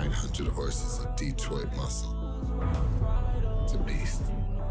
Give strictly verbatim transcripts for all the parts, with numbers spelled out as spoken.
nine hundred horses of Detroit muscle. It's a beast.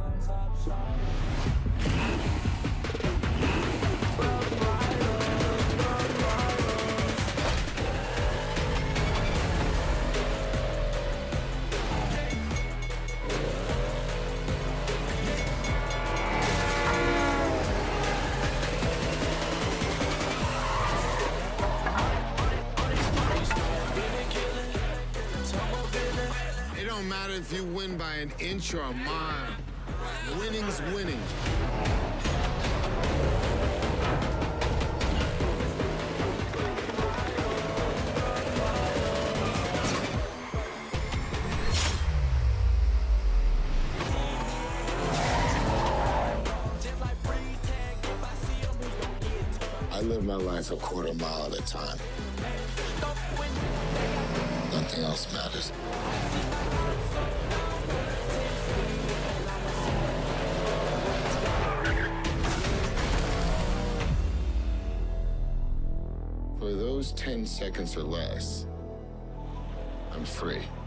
It don't matter if you win by an inch or a mile. Winning's winning. I live my life a quarter mile at a time. Nothing else matters. For those ten seconds or less, I'm free.